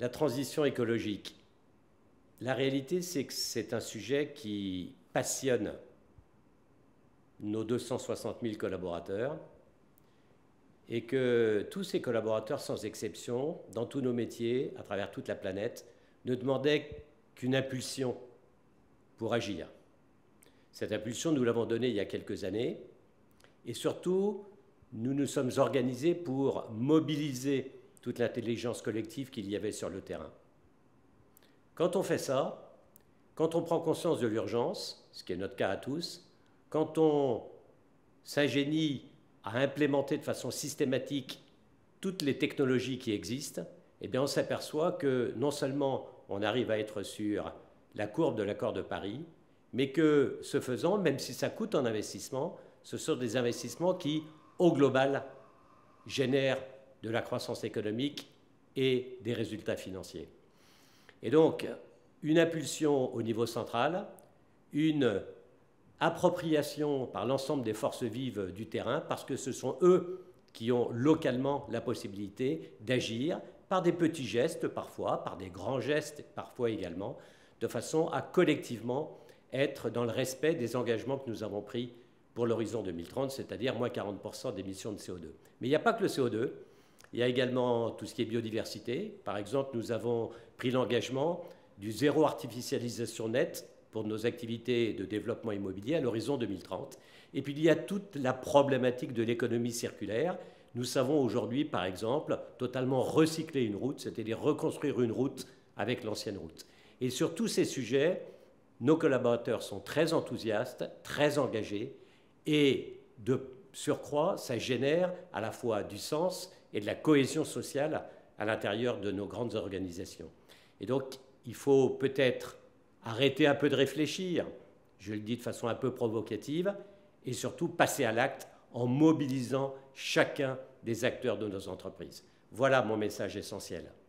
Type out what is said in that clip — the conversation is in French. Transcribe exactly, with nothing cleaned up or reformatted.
La transition écologique. La réalité, c'est que c'est un sujet qui passionne nos deux cent soixante mille collaborateurs et que tous ces collaborateurs, sans exception, dans tous nos métiers, à travers toute la planète, ne demandaient qu'une impulsion pour agir. Cette impulsion, nous l'avons donnée il y a quelques années et surtout, nous nous sommes organisés pour mobiliser toute l'intelligence collective qu'il y avait sur le terrain. Quand on fait ça, quand on prend conscience de l'urgence, ce qui est notre cas à tous, quand on s'ingénie à implémenter de façon systématique toutes les technologies qui existent, eh bien on s'aperçoit que non seulement on arrive à être sur la courbe de l'accord de Paris, mais que ce faisant, même si ça coûte en investissement, ce sont des investissements qui, au global, génèrent de la croissance économique et des résultats financiers. Et donc, une impulsion au niveau central, une appropriation par l'ensemble des forces vives du terrain, parce que ce sont eux qui ont localement la possibilité d'agir par des petits gestes parfois, par des grands gestes parfois également, de façon à collectivement être dans le respect des engagements que nous avons pris pour l'horizon deux mille trente, c'est-à-dire moins quarante pour cent d'émissions de C O deux. Mais il n'y a pas que le C O deux, il y a également tout ce qui est biodiversité. Par exemple, nous avons pris l'engagement du zéro artificialisation nette pour nos activités de développement immobilier à l'horizon deux mille trente. Et puis il y a toute la problématique de l'économie circulaire. Nous savons aujourd'hui, par exemple, totalement recycler une route, c'est-à-dire reconstruire une route avec l'ancienne route. Et sur tous ces sujets, nos collaborateurs sont très enthousiastes, très engagés, et de surcroît, ça génère à la fois du sens et de la cohésion sociale à l'intérieur de nos grandes organisations. Et donc, il faut peut-être arrêter un peu de réfléchir, je le dis de façon un peu provocative, et surtout passer à l'acte en mobilisant chacun des acteurs de nos entreprises. Voilà mon message essentiel.